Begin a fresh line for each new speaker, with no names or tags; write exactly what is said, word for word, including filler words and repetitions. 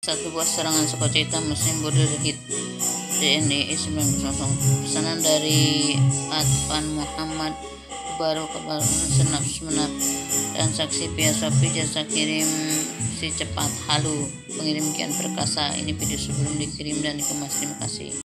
Satu buah serangan Skocia hitam mesin border hit D N E sembilan nol. Pesanan dari Advan Muhammad baru kabar senap menap transaksi via Shopee, jasa kirim si cepat. Halo, pengirim kian perkasa, ini video sebelum dikirim dan dikemas. Terima kasih.